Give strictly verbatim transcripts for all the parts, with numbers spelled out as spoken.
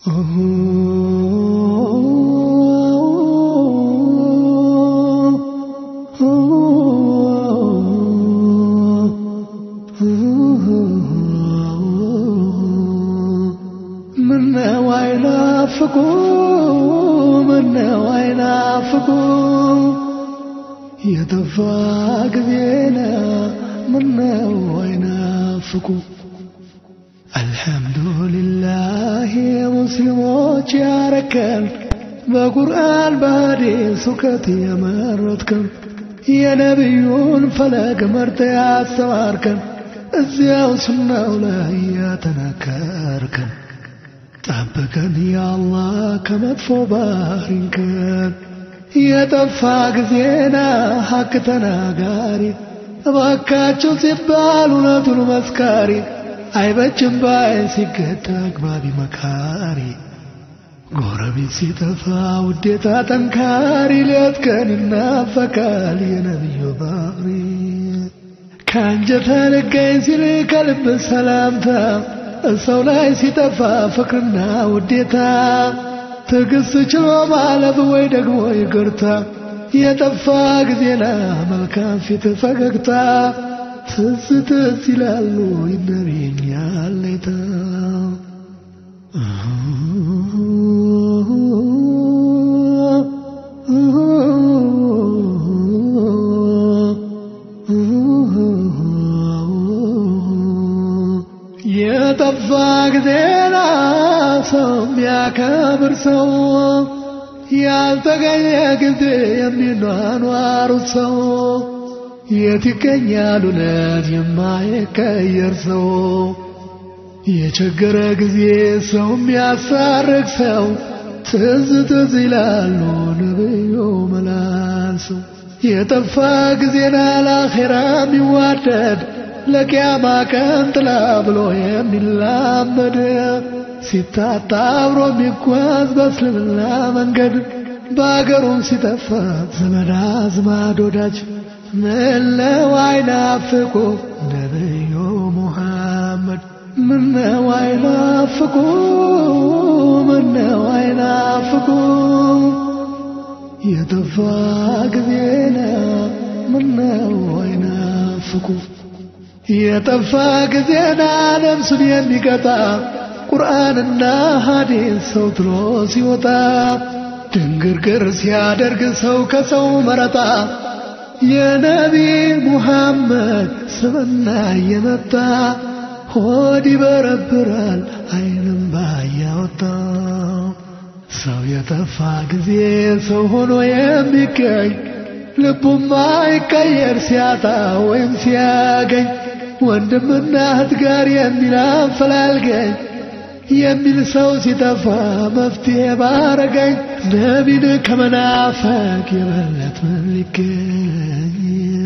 يتفاق بينا منا وينافقوا الحمد لله مسلموች ያረከን በቁርአን በሐዲስ ወከት የመረጥከን የነብዩን ፈለግ መርተ ያስተማርከን እዚያው ሱናው ላይ ያተነከርከን ጠብቀን ያ አላህ ከመጥፎ ባህሪንከን የጠፋ ጊዜና ሐቅ ተናጋሪ እባካችሁ ሲባል እውነቱን መስካሪ አይበጅም ባይ ሲገታ አግባቢ መካሪ ጎረቤት ሲጠፋ ውዴታ ጠንካሪ ሌትቀን ይናፈቃል የነብዩ ባህሪ ካንጀተ ልገኝ ሲል ከልብ ሰላምታ ሰው ላይ ሲጠፋ ፍቅርና ውዴታ ትግስት ችሎ ማለፍ ወይ ደግሞ ይቅርታ የጠፋ ጊዜና መልካም ፊት ፈገግታ ትዝ ትዝ ይላሉ ይነብየኛል ሌታ የጠፋ ጊዜና ሰው የሚያከብር ሰው ያልተገኘ ጊዜ የሚኗኗሩ ሰው የት ይገኛል እውነት የማይቀየር ሰው የቸገረ ጊዜ ሰው የሚያሳርቅ ሰው ትዝ ትዝ ይላሉ ነብዩ መላልሰው የጠፋ ጊዜና ለአኺራ የሚዋደድ ለቂያማ ቀን ጥላ ብሎ የሚላመድ ሲታጣ አብሮ የሚጓዝ በእስልምና መንገድ በአገሩ ሲጠፋ ዘመድ አዝማድ ወዳጅ ምነው አይናፍቁ ነብዩ ሙሐመድ ምነው አይናፍቁ ምነው አይናፍቁ የጠፋ ጊዜና ምነው አይናፍቁ የጠፋ ጊዜና ነፍሱን የሚቀጣ ቁርአንና ሐዲስ ሰው ትሎ ሲወጣ ድንግርግር ሲያደርግ ሰው ከሰው መረጣ የነቢ ሙሐመድ ስምና የመጣ ሆድ ይበረብራል አይንም ባያወጣ ሰው የጠፋ ጊዜ ሰው ሆኖ የሚገኝ ልቡም አይቀየር ሲያጣ ወይም ሲያገኝ ወንድምና እህት ጋር የሚል አፈላልገኝ የሚል ሰው ሲጠፋ መፍትሄ ባረገኝ ነቢን ከመናፈቅ የበለጠ ምን ሊገኝ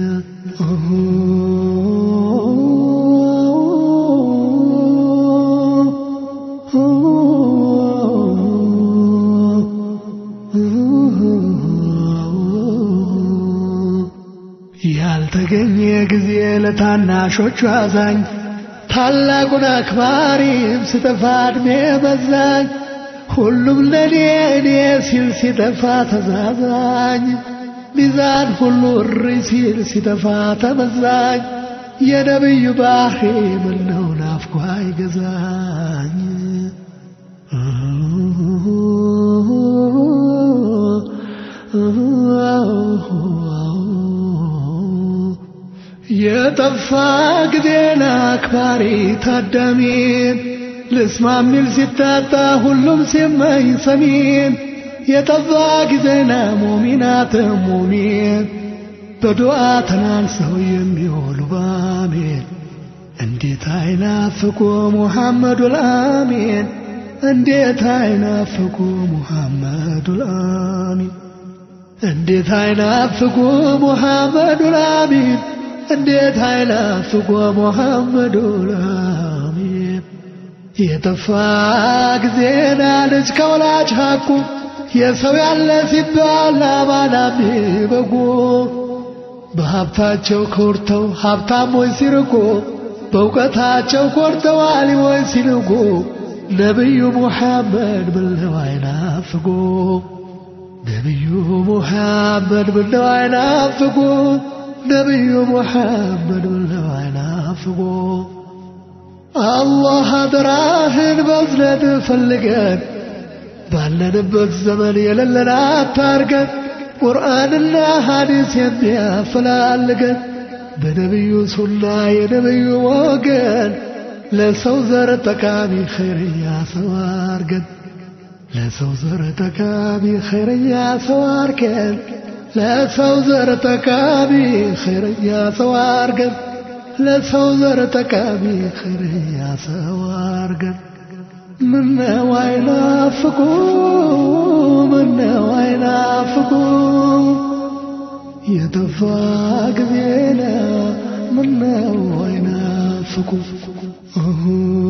ያልተገኘ ጊዜ ለታናሾቹ አዛኝ ታላቁን አክባሪም ሲጠፋ እድሜ በዛኝ ሁሉም ለኔ እኔ ሲል ሲጠፋ ተዛዛኝ ሚዛን ሁሉ እሪ ሲል ሲጠፋ ተመዛኝ የነብዩ ባህሪ ምነው ናፍቆ አይገዛኝ የጠፋ ጊዜና አክባሪ ታዳሚን ልስማ ሚል ሲታጣ ሁሉም ሲመኝ ሰሚን የጠፋ ጊዜና ሙሚናት ሙሚን በዱዓ ተናንሰው የሚውሉ ባሜን እንዴት አይናፍቁ ሙሐመዱል አሚን እንዴት አይናፍቁ ሙሐመዱል አሚን እንዴት አይናፍቁ ሙሐመዱል አሚን እንዴት አይናፍቁ ሙሐመዱል አሚን የጠፋ ጊዜና ልጅ ከወላጅ ሐቁ የሰው ያለ ሲባል አማናም በጎ በሀብታቸው ኮርተው ሀብታሞች ሲርቁ በእውቀታቸው ኮርተው አሊሞች ሲልቁ نبي محمد بالله فقو نبي محمد بالله فقو نبي محمد بالله فقو الله دراهن بزلد فلقان بعلن بالزمن يللنا تارقن قرآن الله حديث يبيا فلالقن بنبي سنة نبي وقن لسوزر تكامي خير يا سوارقن لسوزر تكامي خير يا سوارقن لسوزر تكامي خير يا سوارقن لسوزر تكامي خير يا سوارقن من وين فقو من وين فقو يتفاق بينا من وين فقو